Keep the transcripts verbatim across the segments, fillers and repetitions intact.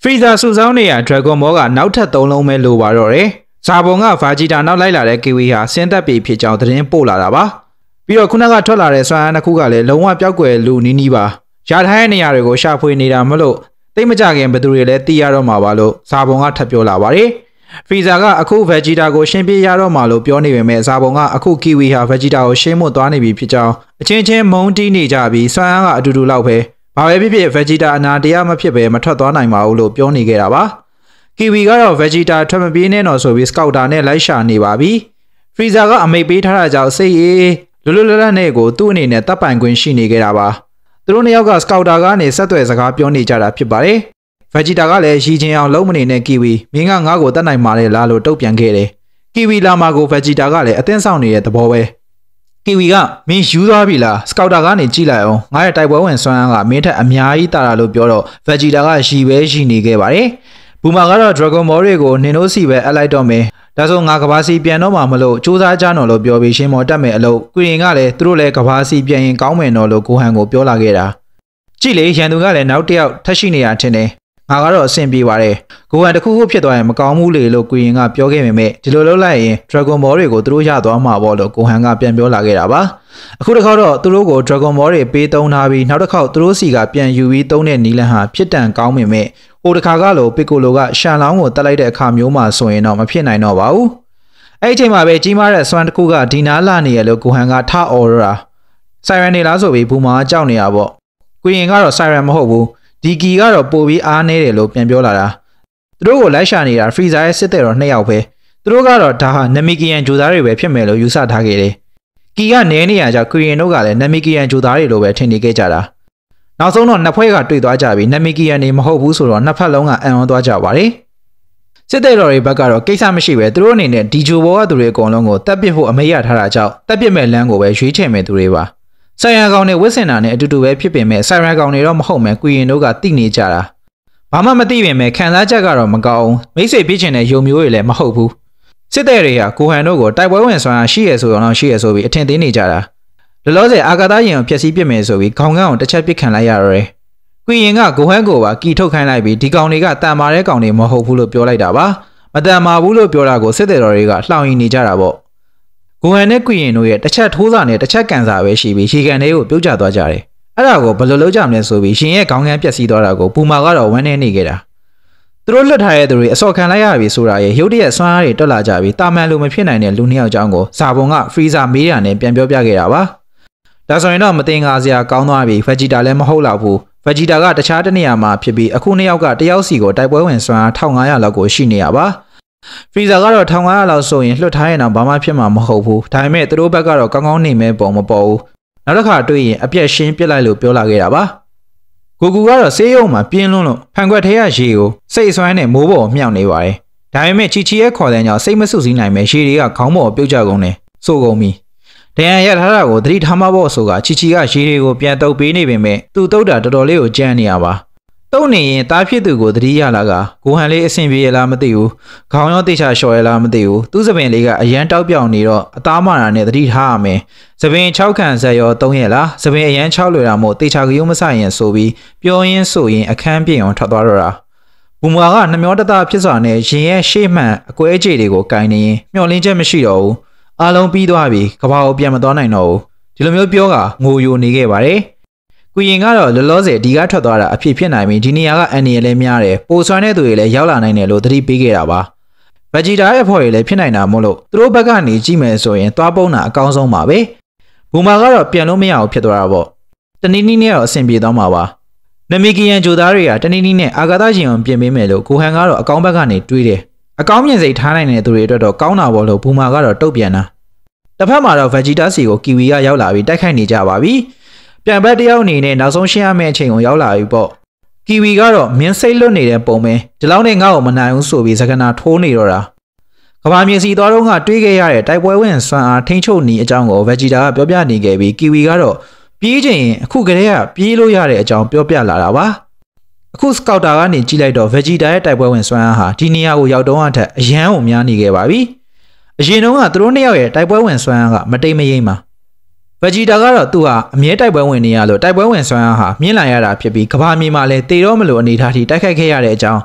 Freezer စုဆောင်းနေရ Dragon Ball ကနောက်ထပ်သုံးလုံးပဲလိုပါတော့တယ်။ဇာဘုံက Vegeta နောက်လိုက်လာတဲ့ Kiwi ဟာဆင်းသက်ပြီဖြစ်ကြောင်းသတင်းပို့လာတာပါ။ပြီးတော့ခုနကထွက်လာတဲ့စွမ်းအားနှစ်ခုကလည်းလုံးဝပျောက်ကွယ်လူနီးနီးပါ။ရထားတဲ့နေရာတွေကိုရှာဖွေနေတာမလို့တိတ်မကြခင်ဘယ်သူတွေလဲသိရတော့မှာပါလို့ဇာဘုံကထပ်ပြောလာပါတယ်။ Freezer ကအခု Vegeta ကိုရှင်းပြရတော့မှာလို့ပြောနေပေမဲ့ဇာဘုံကအခု Kiwi ဟာ Vegeta ကိုရှင်းမသွားနေပြီဖြစ်ကြောင်းအချင်းချင်းမုန်းတီးနေကြပြီးစွမ်းအားကအတူတူလောက်ပဲဘာပဲဖြစ်ဖြစ် Vegeta အနာတရားမဖြစ်ပဲမထွက်သွားနိုင်ပါဘူးလို့ပြောနေခဲ့တာပါ။ Kiwi ကတော့ Vegeta ထွက်မပြေးနဲ့တော့ဆိုပြီး Scouter နဲ့လိုက်ရှာနေပါပြီ။ Freezer ကအမိတ်ပေးထားတာကြောင့်စိတ်အေးလွတ်လွတ်လပ်လပ်နဲ့ကိုသူ့အနေနဲ့တပ်ပိုင်ခွင့်ရှိနေခဲ့တာပါ။သူတို့နှစ်ယောက်က Scouter ကနေဆက်သွယ်စကားပြောနေကြတာဖြစ်ပါတယ်။ Vegeta ကလည်းရည်ချင်းအောင်လုံးမနေတဲ့ Kiwi မင်းကငါ့ကိုတတ်နိုင်ပါလေလားလို့တုတ်ပြန်ခဲ့တယ်။ Kiwi လာမှာကို Vegeta ကလည်းအသင်းဆောင်နေတဲ့သဘောပဲ။ Kiwi ကမင်းယူသွားပြီလား Scouter ကနေကြည့်လိုက်အောင်ငါရဲ့တိုက်ပွဲဝင်စွမ်းအားကမင်းထက်အများကြီးတာတာလို့ပြောတော့ Vegeta ကရှီပဲရှီနေခဲ့ပါတယ်။ဘူမာကတော့ Dragon Ball တွေကိုနင်တို့စီပဲအလိုက်တော့မယ်ဒါဆိုငါကဘာစီပြန်တော့မှာမလို့စူးစမ်းကြတော့လို့ပြောပြီးရှင်းမော်တက်မယ်အလုပ်ကွရင်ကလည်းသူတို့လည်းကဘာစီပြန်ရင်ကောင်းမယ်တော့လို့ကိုဟန်ကိုပြောလာခဲ့တာကြည့်လေရန်သူကလည်းနောက်တစ်ယောက်ထပ်ရှိနေတာထင်တယ်ငါကတော့အဆင်ပြေပါတယ်ကိုဟန်တခုခုဖြစ်သွားရင်မကောင်းဘူးလေလို့ကွရင်ကပြောခဲ့ပေမဲ့ဒီလိုလုပ်လိုက်ရင် Dragon Ball တွေကိုသူတို့ရသွားမှာပေါ့လို့ကိုဟန်ကပြန်ပြောလာခဲ့တာပါအခုတစ်ခါတော့သူတို့ကို Dragon Ball တွေပေးသုံးထားပြီးနောက်တစ်ခေါက်သူတို့စီကပြန်ယူပြီးသုံးတဲ့နီလန်ဟာဖြစ်တန်ကောင်းပေမဲ့ဟိုတစ်ခါကလိုပီကိုလိုကရှန်လောင်းကိုတက်လိုက်တဲ့အခါမျိုးမှဆိုရင်တော့မဖြစ်နိုင်တော့ပါဘူးအဲ့ဒီအချိန်မှာပဲကြီးမားတဲ့စွမ်းတစ်ခုကဒီနားလာနေရလို့ကိုဟန်ကထအော်ရတာဆိုင်ရန်နေလားဆိုပြီးဘူမာကြောက်နေရပေါ့ကွရင်ကတော့ဆိုင်ရန်မဟုတ်ဘူးဒီကီကတော့ပို့ပြီးအားနေတယ်လို့ပြန်ပြောလာတာသူတို့ကိုလိုက်ရှာနေတာ Freezer ရဲ့စစ်တဲ့တော့နှစ်ယောက်ပဲသူတို့ကတော့ဒါဟာနမီကီယန်ဂျိုသားတွေပဲဖြစ်မယ်လို့ယူဆထားခဲ့တယ်ကီကနဲနေရကြကွရင်တို့ကလည်းနမီကီယန်ဂျိုသားတွေလိုပဲထင်နေခဲ့ကြတာနောက်ဆုံးတော့နှစ်ဖွဲ့ကတွေ့သွားကြပြီးနမီကီယန်နေမဟုတ်ဘူးဆိုတော့နှစ်ဖက်လုံးကအံ့ဩသွားကြပါတယ်စစ်တဲ့တော်တွေဘက်ကတော့ကိစ္စမရှိပဲသူတို့အနေနဲ့ဒီဂျိုဘောကသူတွေအကုန်လုံးကိုတပ်ပစ်ဖို့အမေးရထားတာကြောင့်တပ်ပစ်မဲ့လမ်းကိုပဲရွေးချယ်မဲ့သူတွေပါဆိုင်ရန်ကောင်တွေဝစ်စင်တာနဲ့အတူတူပဲဖြစ်ပေမဲ့ဆိုင်ရန်ကောင်တွေတော့မဟုတ်မဲ့ကွရင်တို့ကတိနေကြတာဘာမှမသိပေမဲ့ခံစားချက်ကတော့မကောင်းမိတ်ဆွေပြစ်ချင်တဲ့ယုံမျိုးတွေလည်းမဟုတ်ဘူးစစ်တဲ့တွေကကိုဟန်တို့ကိုတိုက်ပွဲဝင်ဆွမ်းအားရှိရဆိုတော့ရှိရဆိုပြီးအထင်သေးနေကြတာလောလောဆယ်အာကာသရင်ကိုဖျက်ဆီးပစ်မယ်ဆိုပြီးခေါင်းကန်းကိုတစ်ချက်ပစ်ခံလိုက်ရတော့တယ်ကွရင်ကကိုဟန်ကိုပါကီထုတ်ခိုင်းလိုက်ပြီးဒီကောင်တွေကတန်မာတဲ့ကောင်တွေမဟုတ်ဘူးလို့ပြောလိုက်တာပါမတန်မာဘူးလို့ပြောတာကိုစစ်တဲ့တော်တွေကလှောင်ရင်နေကြတာပေါ့ကိုဟန်နဲ့ကွရင်တို့ရဲ့တစ်ချက်ထိုးစာနဲ့တစ်ချက်ကန်စာပဲရှိပြီးရေကန်တွေကိုပြုတ်ကျသွားကြတယ်အဲ့ဒါကိုဘယ်လိုလုပ်ကြမလဲဆိုပြီးရှင်ရဲ့ခေါင်းကန်းပျက်စီးသွားတာကိုပူမာကတော့ဝမ်းနေနေခဲ့တာသူတို့လွတ်ထားတဲ့သူတွေအစော်ခံလိုက်ရပြီဆိုတာရဲ့ရုပ်တရက်ဆွမ်းအားတွေတက်လာကြပြီးတာမန်လူမဖြစ်နိုင်တဲ့လူနှစ်ယောက်ကြောင်းကိုဇာဘုံက Freezer မေးရနဲ့ပြန်ပြောပြခဲ့တာပါဒါဆိုရင်တော့မတင်ကားစရာကောင်းသွားပြီ Vegeta လည်းမဟုတ်တော့ဘူး Vegeta ကတခြားတနေရာမှာဖြစ်ပြီးအခုနှစ်ယောက်ကတယောက်စီကိုတိုက်ပွဲဝင်ဆွမ်းအား၁၅၀၀လောက်ကိုရှိနေရပါ Freezer ကတော့၁၅၀၀လောက်ဆိုရင်လွတ်ထားရင်တော့ဘာမှဖြစ်မှာမဟုတ်ဘူးဒါပေမဲ့သူတို့ဘက်ကတော့ကောင်းကောင်းနေမဲ့ပုံမပေါ်ဘူးနောက်တစ်ခါတွေ့ရင်အပြက်ရှင်းပစ်လိုက်လို့ပြောလာခဲ့တာပါကိုကူကတော့ဆေးရုံမှာပြင်းလွန်းလို့ဖန်ခွက်ထဲရရေကိုစိတ်အစွမ်းနဲ့မိုးပေါ်မြှောက်နေပါတယ်ဒါပေမဲ့ချီချီရဲ့ခေါ်တဲ့ကြောင့်စိတ်မဆုစည်းနိုင်မဲ့ရေတွေကခေါင်းပေါ်ပြုတ်ကျကုန်တယ်ဆိုကုန်ပြီဒဏ်ရာရထားတာကိုသတိထားမှဖို့ဆိုတာချီချီကရေတွေကိုပြန်တုပ်ပေးနေပေမဲ့သူ့တုတ်တာတော်တော်လေးကိုကြမ်းနေရပါတုတ်နေရင်တားဖြစ်သူကိုသတိရလာကကိုဟန်လေးအဆင်ပြေရလားမသိဘူးခေါင်းရောတိတ်ချလျှော်ရလားမသိဘူးသူ့စပင်လေးကအရန်တောက်ပြောင်နေတော့အသားမာတာနဲ့သတိထားရမယ်စပင်၆ခံဆက်ရော၃ရက်လားစပင်အရန်၆လွယ်တာမို့တိတ်ချကရုံးမဆရင်ဆိုပြီးပြောရင်းဆိုရင်အခန်းပြင်အောင်ထွက်သွားတော့တာဘူမာကနှမျောတသားဖြစ်စွာနဲ့ရင်ရဲ့ရှေ့မှန်အကွဲကြေတွေကိုကင်နေရင်မျောလင်းချက်မရှိတော့ဘူးအားလုံးပြီးသွားပြီကဘာကိုပြန်မသွားနိုင်တော့ဘူးဒီလိုမျိုးပြောကငိုယိုနေခဲ့ပါတယ်ကွရင်ကတော့လောလောဆယ်ဒီကထွက်သွားတာအဖြစ်ဖြစ်နိုင်ပြီးဒီနေရာကအန်နီရလည်းများတယ်ပိုဆွမ်းတဲ့သူတွေလည်းရောက်လာနိုင်တယ်လို့သတိပေးခဲ့တာပါဗက်ဂျီတာရဲ့ဖော်ရည်လည်းဖြစ်နိုင်တာမို့လို့သူတို့ဘက်ကနေကြည့်မယ်ဆိုရင်သွားပုံးတာအကောင်းဆုံးပါပဲဘူမာကတော့ပြန်လို့မရအောင်ဖြစ်သွားတာပေါ့တနည်းနည်းနဲ့တော့အဆင်ပြေသွားမှာပါနမီကီယန်ဂျိုသားတွေကတနည်းနည်းနဲ့အာဂါသရှင်အောင်ပြင်ပေးမယ်လို့ကိုဟန်ကတော့အကောင်းဘက်ကနေတွေးတယ်အကောင်းမြင်စိတ်ထားနိုင်တဲ့သူတွေအတွက်တော့ကောင်းတာပေါ့လို့ဘူမာကတော့တုတ်ပြန်တာတစ်ဖက်မှာတော့ Vegeta စီကိုကီဝီကရောက်လာပြီးတိုက်ခိုက်နေကြပါပြီပြန်ဘက်တယောက်အနေနဲ့နောက်ဆုံးရှင်းရမယ့်အချိန်ကိုရောက်လာပြီပေါ့ကီဝီကတော့မင်းစိတ်လွတ်နေတဲ့ပုံပဲဒီလောက်နဲ့ငါ့ကိုမနိုင်ဘူးဆိုပြီးစကနာထိုးနေတော့တာကဘာမြေစီသွားတော့ကတွေးခဲ့ရတဲ့တိုက်ပွဲဝင်စွမ်းအားထိန်းချုပ်နေအကြောင်းကို Vegeta ကပြောပြနေခဲ့ပြီးကီဝီကတော့ပြေးချင်အခုကလေးကပြေးလို့ရတဲ့အကြောင်းပြောပြလာတာပါအခု Scouter ကနေကြည့်လိုက်တော့ Vegeta ရဲ့တိုက်ပွဲဝင်စွမ်းအားဟာဒီနေရာကိုရောက်တော့အထက်အရန်ကိုများနေခဲ့ပါပြီအရင်တုန်းကသူတို့နှစ်ယောက်ရဲ့တိုက်ပွဲဝင်စွမ်းအားကမတိမ်မယိမ်းပါ Vegeta ကတော့သူဟာအမြဲတိုက်ပွဲဝင်နေရလို့တိုက်ပွဲဝင်စွမ်းအားဟာမြင့်လာရတာဖြစ်ပြီးကဘာမြေမှာလည်းတေတော့မလို့အနေထားထိတိုက်ခိုက်ခဲ့ရတဲ့အကြောင်း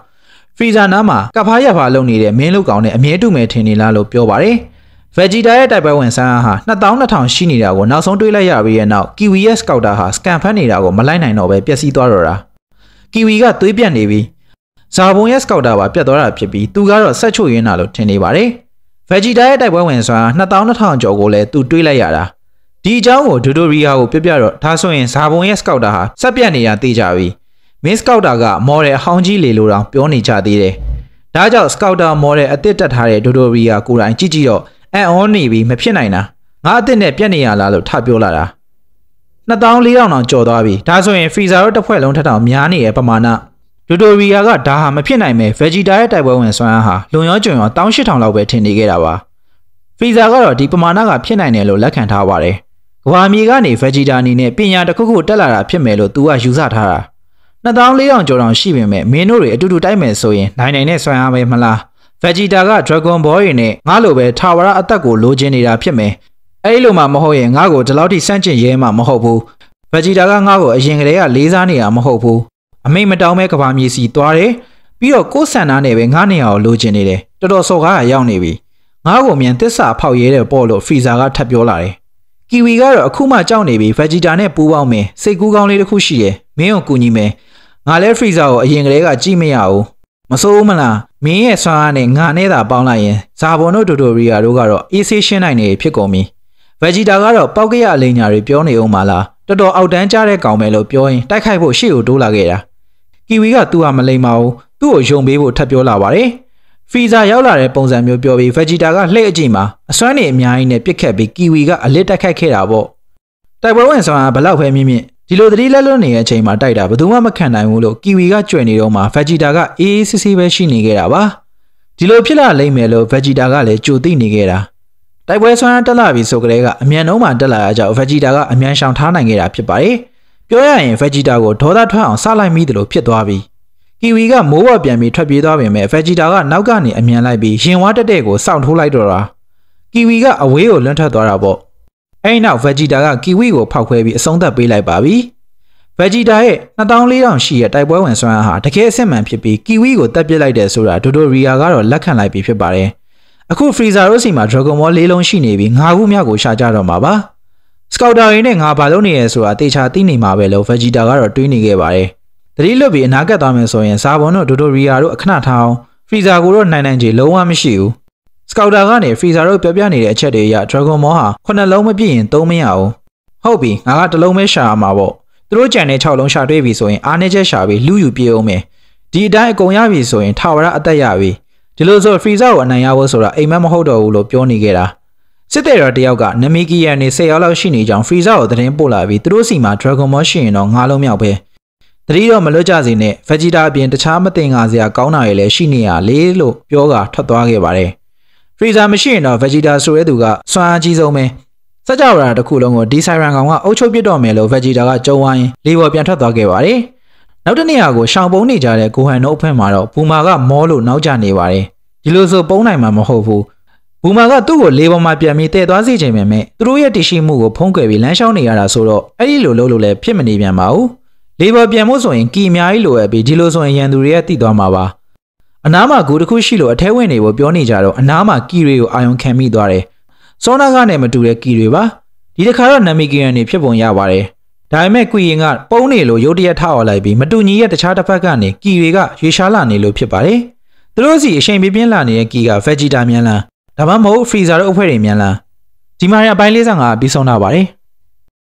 ဖရီဇာနားမှာကပ်ဖားရဖားလုံနေတဲ့မင်းလုကောင်နဲ့အမြဲတူမယ်ထင်နေလားလို့ပြောပါတယ်။ Vegeta ရဲ့တိုက်ပွဲဝင်ဆန်းအားဟာနှစ်သောင်းနှစ်ထောင်ရှိနေတာကိုနောက်ဆုံးတွေးလိုက်ရပြီးတဲ့နောက် Kiwi ရဲ့ Scouter ဟာ scan ဖတ်နေတာကိုမလိုက်နိုင်တော့ပဲပျက်စီးသွားတော့တာ။ Kiwi ကသွေးပြတ်နေပြီးဇာဘုံရဲ့ Scouter ပါပြတ်သွားတာဖြစ်ပြီးသူကတော့ဆက်ချို့ရင်းတာလို့ထင်နေပါတယ်။ Vegeta ရဲ့တိုက်ပွဲဝင်ဆန်းနှစ်သောင်းနှစ်ထောင်ကျော်ကိုလည်းသူတွေးလိုက်ရတာ။ဒီအကြောင်းကိုဒိုဒိုရီယာကိုပြပြတော့ဒါဆိုရင်ဇာဘုံရဲ့ Scouter ဟာဆက်ပြတ်နေတာသိကြပြီ။ Main Scouter က model အဟောင်းကြီးလေလိုတောင်ပြောနေကြသေးတယ်။ဒါကြောင့် Scouter model အသစ်တက်ထားတဲ့ဒိုဒိုရီယာကိုယ်တိုင်ကြည့်ကြည့်တော့အန်အောနေပြီးမဖြစ်နိုင်တာငါအစ်စ်နဲ့ပြက်နေရလားလို့ထပြောလာတာနှစ်သောင်းလေးထောင်တောင်ကျော်သွားပြီဒါဆိုရင်ဖရီဇာတို့တစ်ဖွဲ့လုံးထက်တောင်များနေတဲ့ပမာဏဒိုဒိုရီယာကဒါဟာမဖြစ်နိုင်ပဲ Vegeta ရဲ့တိုက်ပွဲဝင်စွမ်းအားဟာလွန်ရောကျွံရောတစ်သောင်းရှစ်ထောင်လောက်ပဲထင်နေခဲ့တာပါဖရီဇာကတော့ဒီပမာဏကဖြစ်နိုင်တယ်လို့လက်ခံထားပါတယ်ကဘာမြေကနေ Vegeta အနေနဲ့ပညာတစ်ခုခုတက်လာတာဖြစ်မယ်လို့သူကယူဆထားတာနှစ်သောင်းလေးထောင်ကျော်တောင်ရှိပေမဲ့မင်းတို့တွေအတူတူတိုက်မယ်ဆိုရင်နိုင်နိုင်နဲ့စွမ်းအားပဲမလားVegeta က Dragon Ball တွေနဲ့ငါလိုပဲထာဝရအသက်ကိုလိုချင်နေတာဖြစ်မယ်။အဲဒီလိုမှမဟုတ်ရင်ငါ့ကိုဒီလောက်ထိစန့်ကျင်ရဲမှမဟုတ်ဘူး။ Vegeta ကငါ့ကိုအရင်ကတည်းကလေးစားနေတာမဟုတ်ဘူး။အမိတ်မတောင်းမဲကဘာမြေစီသွားတယ်။ပြီးတော့ကိုယ်ဆန္ဒနဲ့ပဲငါနေရာကိုလိုချင်နေတယ်။တော်တော်စော်ကားရရောက်နေပြီ။ငါ့ကိုမြန်သစ္စာဖောက်ရဲတယ်ပေါ့လို့ Frieza ကထပ်ပြောလာတယ်။ Kiwi ကတော့အခုမှကြောက်နေပြီ Vegeta နဲ့ပူးပေါင်းမယ်။စိတ်ကူးကောင်းလေးတစ်ခုရှိတယ်။မင်းကိုကူညီမယ်။ငါလဲ Frieza ကိုအရင်ကတည်းကကြည့်မရဘူး။မစိုးဘူးမလားမင်းရဲ့ဆွမ်းအားနဲ့ငါနဲ့သာပေါင်းလိုက်ရင်ဇာဘွန်တို့ဒိုဒိုရီယာတို့ကတော့အေးဆေးရှင်းနိုင်နေဖြစ်ကုန်ပြီ။ Vegeta ကတော့ပောက်ကရအလိညာတွေပြောနေအောင်မလားတော်တော်အောက်တန်းကျတဲ့ကောင်ပဲလို့ပြောရင်တိုက်ခိုက်ဖို့ရှေ့ကိုတိုးလာခဲ့တာ။ Kiwi ကသူ့ဟာမလိမ္မာဘူးသူ့ကိုယုံပေးဖို့ထပ်ပြောလာပါတယ်။ Frieza ရောက်လာတဲ့ပုံစံမျိုးပြောပြီး Vegeta ကလှည့်အကြည့်မှာအစွမ်းနေအများကြီးနဲ့ပြစ်ခတ်ပြီး Kiwi ကအလစ်တိုက်ခိုက်ခဲ့တာပေါ့။တိုက်ပွဲဝင်ဆွမ်းအားဘလောက်ပဲမြင့်မြင့်ဒီလိုသတိလက်လွတ်နေတဲ့အချိန်မှာတိုက်တာဘယ်သူမှမခံနိုင်ဘူးလို့ Kiwi ကကြွယ်နေတော့မှ Vegeta ကအေးအေးဆေးဆေးပဲရှိနေခဲ့တာပါဒီလိုဖြစ်လာလိမ့်မယ်လို့ Vegeta ကလည်းကြိုသိနေခဲ့တာတိုက်ပွဲဆွမ်းတက်လာပြီဆိုကြတဲ့ကအမြန်နှုံးမှတက်လာရကြောင်း Vegeta ကအမြန်ရှောင်ထားနိုင်ခဲ့တာဖြစ်ပါတယ်ပြောရရင် Vegeta ကိုဒေါသထွက်အောင်စလိုက်မိတယ်လို့ဖြစ်သွားပြီ Kiwi ကမိုးပေါ်ပြန်ပြီးထွက်ပြေးသွားပေမဲ့ Vegeta ကနောက်ကနေအမြန်လိုက်ပြီးရင်ဝါတက်တဲ့ကိုစောင့်ထိုးလိုက်တော့တာ Kiwi ကအဝေးကိုလွန့်ထွက်သွားတာပေါ့အဲ့နောက် Vegeta က Kiwi ကိုဖောက်ခွဲပြီးအဆုံးသတ်ပေးလိုက်ပါပြီVegeta ရဲ့နှစ်သောင်းလေးထောင်ရှိတဲ့တိုက်ပွဲဝင်စွမ်းအားဟာတကယ်အစစ်မှန်ဖြစ်ပြီး Kiwi ကိုတပ်ပစ်လိုက်တယ်ဆိုတာဒိုဒိုရီယာကတော့လက်ခံလိုက်ပြီဖြစ်ပါတယ်။အခု Frieza တို့စီမှာ Dragon Ball လေးလုံးရှိနေပြီးငါးခုမြောက်ကိုရှာကြတော့မှာပါ။ Scouter တွေနဲ့ငါဘာလုပ်နေရဲဆိုတာတေချာသိနေမှာပဲလို့ Vegeta ကတော့တွေးနေခဲ့ပါတယ်။တတိလွတ်ပြီးအနာကပ်သွားမယ်ဆိုရင်ဇာဘွန်တို့ဒိုဒိုရီယာတို့အခဏထားအောင် Frieza ကိုတော့နိုင်နိုင်ချေလုံးဝမရှိဘူး။ Scouter ကနေ Frieza တို့ပြောပြနေတဲ့အချက်တွေအရ Dragon Ball ဟာခုနှစ်လုံးမပြည့်ရင်သုံးမရဘူး။ဟုတ်ပြီငါကတစ်လုံးပဲရှာရမှာပေါ့။သူတို့ကြံတဲ့ခြောက်လုံးရှာတွေ့ပြီဆိုရင်အားနေချက်ရှာပြီးလူယူပြေအောင်မယ်ဒီအတိုင်းအကုန်ရပြီဆိုရင်ထာဝရအသက်ရပြီဒီလိုဆို Frieza ကိုအနိုင်ရဖို့ဆိုတာအိမ်မက်မဟုတ်တော့ဘူးလို့ပြောနေခဲ့တာစစ်တဲ့တော်တယောက်ကနမီကီယန်နေ၁၀ရောက်လောက်ရှိနေကြောင်း Frieza ကိုသတင်းပို့လာပြီးသူတို့စီမှာ Dragon Ball ရှိရင်တော့ငါးလုံးမြောက်ပဲတတိတော့မလွတ်ကြစေနဲ့ Vegeta အပြင်တခြားမတင်ငါစရာကောင်းတာတွေလည်းရှိနေရလေလို့ပြောကထွက်သွားခဲ့ပါတယ် Frieza မရှိရင်တော့ Vegeta ဆိုတဲ့သူကစွမ်းအားကြီးဆုံးပဲစကြဝဠာတစ်ခုလုံးကိုဒီဆိုင်ရန်ကောင်ကအုပ်ချုပ်ပြစ်တော့မယ်လို့ Vegeta ကကြုံဝိုင်းလေးပေါ်ပြန်ထွက်သွားခဲ့ပါတယ်။နောက်တစ်နေရာကိုရှောင်ပုံးနေကြတဲ့ကိုဟန်တို့အဖက်မှာတော့ဘူမာကမောလို့နောက်ကျနေပါတယ်။ဒီလိုဆိုပုံးနိုင်မှာမဟုတ်ဘူး။ဘူမာကသူ့ကိုလေးပေါ်မှာပြန်ပြီးတည်သွားစေချင်ပေမဲ့သူတို့ရဲ့တရှိမှုကိုဖုံးကွယ်ပြီးလမ်းလျှောက်နေရတာဆိုတော့အဲ့ဒီလိုလုပ်လို့လည်းဖြစ်မနေပြန်ပါဘူး။လေးပေါ်ပြန်ဖို့ဆိုရင်ကီအများကြီးလိုအပ်ပြီးဒီလိုဆိုရင်ရန်သူတွေရဲ့တည်သွားမှာပါ။အနားမှာဂူတစ်ခုရှိလို့အထဲဝင်နေဖို့ပြောနေကြတော့အနားမှာကီတွေကိုအာယုံခံမိသွားတယ်။စောနာကနဲ့မတူတဲ့ကီတွေပါ။ဒီတစ်ခါတော့နမီကီယန်နေဖြစ်ပုံရပါတယ်။ဒါပေမဲ့ကွီရင်ကပုံးနေလို့ရုတ်တရက်ထအောင်လိုက်ပြီးမတူညီရဲ့တခြားတစ်ဖက်ကနေကီတွေကရွေရှားလာနေလို့ဖြစ်ပါတယ်။သူတို့စီအချိန်ပြင်းပြင်းလာနေတဲ့ကီက Vegeta မြန်လန်းဒါမှမဟုတ် Frieza တို့အဖွဲ့တွေမြန်လန်းဒီမှာရအပိုင်းလေးဆန်းကပြီးဆုံးတာပါတယ်။